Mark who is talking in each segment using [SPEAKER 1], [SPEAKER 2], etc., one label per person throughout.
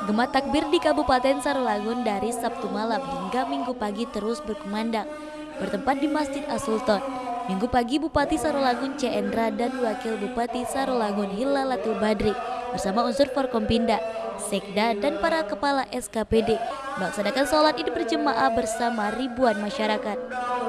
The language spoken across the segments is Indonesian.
[SPEAKER 1] Gema takbir di Kabupaten Sarolangun dari Sabtu malam hingga Minggu pagi terus berkumandang, bertempat di Masjid As-Sultan. Minggu pagi Bupati Sarolangun C. Endra dan Wakil Bupati Sarolangun Hilalatul Badri bersama unsur Forkompinda, Sekda dan para kepala SKPD melaksanakan sholat Id berjemaah bersama ribuan masyarakat.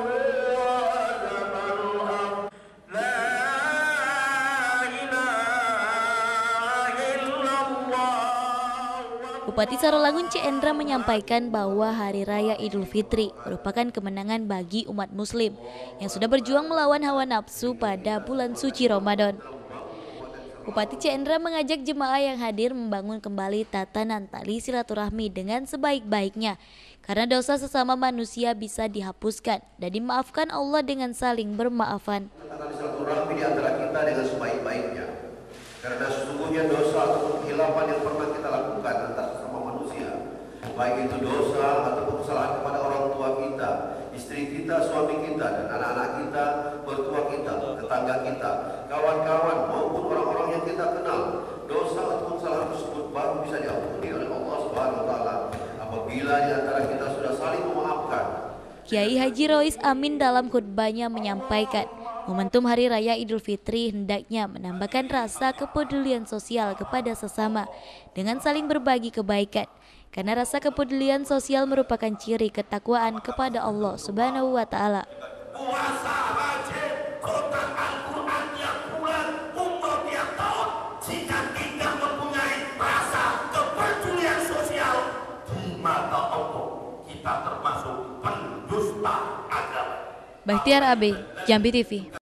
[SPEAKER 1] Bupati Sarolangun C. Endra menyampaikan bahwa Hari Raya Idul Fitri merupakan kemenangan bagi umat muslim yang sudah berjuang melawan hawa nafsu pada bulan suci Ramadan. Bupati C. Endra mengajak jemaah yang hadir membangun kembali tatanan tali silaturahmi dengan sebaik-baiknya, karena dosa sesama manusia bisa dihapuskan dan dimaafkan Allah dengan saling bermaafan.
[SPEAKER 2] Tali silaturahmi di antara kita dengan sebaik-baiknya, karena sesungguhnya dosa atau kehilapan yang pernah kita lakukan antara sesama manusia, baik itu dosa ataupun kesalahan kepada orang tua kita, istri kita, suami kita, dan anak-anak kita, mertua kita, tetangga kita, kawan-kawan maupun orang-orang yang kita kenal, dosa ataupun kesalahan tersebut baru bisa diampuni oleh Allah Subhanahu wa taala apabila di antara kita sudah saling memaafkan.
[SPEAKER 1] Kiai Haji Rois Amin dalam khutbahnya menyampaikan, momentum Hari Raya Idul Fitri hendaknya menambahkan rasa kepedulian sosial kepada sesama dengan saling berbagi kebaikan, karena rasa kepedulian sosial merupakan ciri ketakwaan kepada Allah Subhanahu wa taala.
[SPEAKER 3] Puasa wajib, kota Al-Quran tiap bulan, umroh tiap tahun. Jika tidak mempunyai rasa kepedulian sosial di mata Allah, kita termasuk pendusta agama.
[SPEAKER 1] Bahtiar Abe, Jambi TV.